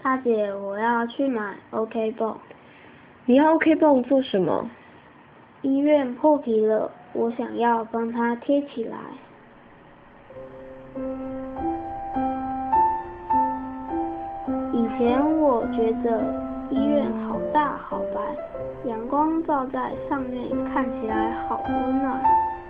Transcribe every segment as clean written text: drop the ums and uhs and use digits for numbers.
大姐，我要去买 OK 绷。 你要 OK 绷做什么？ 医院破皮了，我想要帮它贴起来。以前我觉得医院好大好白，阳光照在上面，看起来好温暖。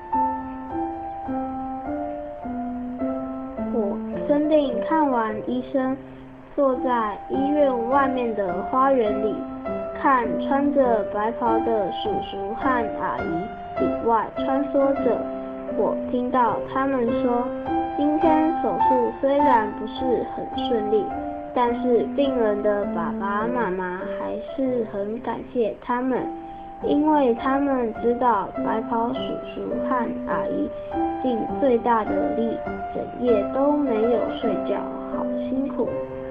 我生病看完医生，坐在医院外面的花园里，看穿着白袍的叔叔和阿姨里外穿梭着。我听到他们说，今天手术虽然不是很顺利，但是病人的爸爸妈妈还是很感谢他们，因为他们知道白袍叔叔和阿姨尽最大的力，整夜都没有睡觉，好辛苦。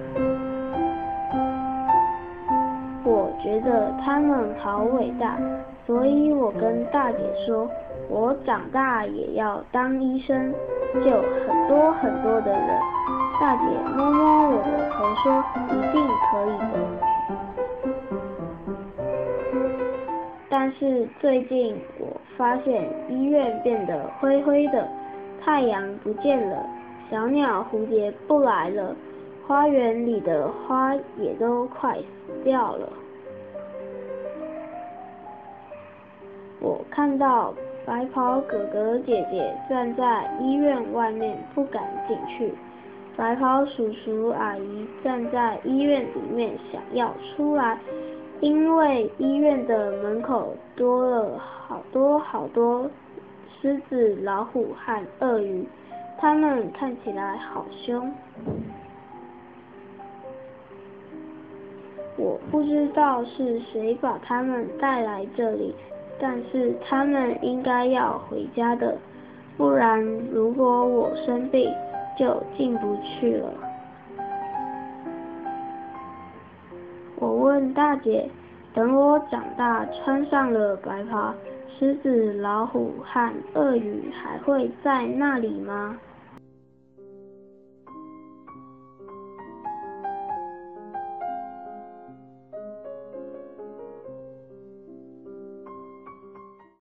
我觉得他们好伟大，所以我跟大姐说，我长大也要当医生，救很多很多的人。大姐摸摸我的头说，一定可以的。但是最近我发现医院变得灰灰的，太阳不见了，小鸟蝴蝶不来了，花园里的花也都快死掉了。我看到白袍哥哥姐姐站在医院外面不敢进去，白袍叔叔阿姨站在医院里面想要出来，因为医院的门口多了好多狮子、老虎和鳄鱼，它们看起来好凶。我不知道是谁把它们带来这里，但是他们应该要回家的，不然如果我生病就进不去了。我问大姐，等我长大穿上了白袍，狮子、老虎和鳄鱼还会在那里吗？